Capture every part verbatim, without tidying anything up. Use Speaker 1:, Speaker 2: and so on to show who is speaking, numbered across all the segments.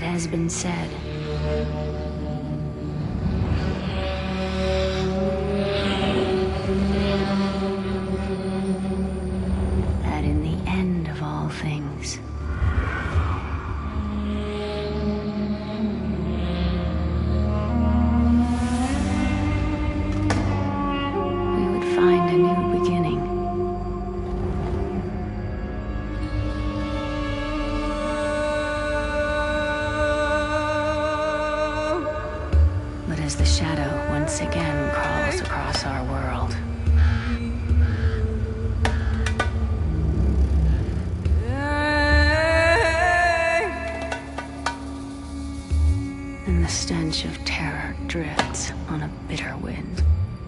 Speaker 1: It has been said. That in the end of all things, we would find a new beginning. But as the shadow once again crawls across our world, and the stench of terror drifts on a bitter wind,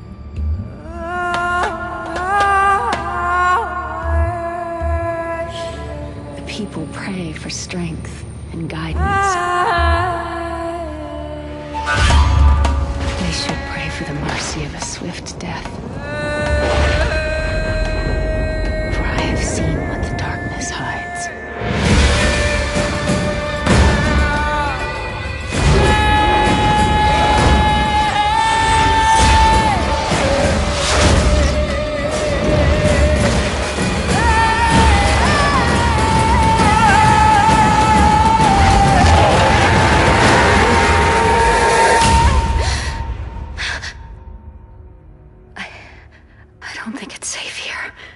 Speaker 1: the people pray for strength and guidance. They should pray for the mercy of a swift death. For I have seen what the darkness hides. I don't think it's safe here.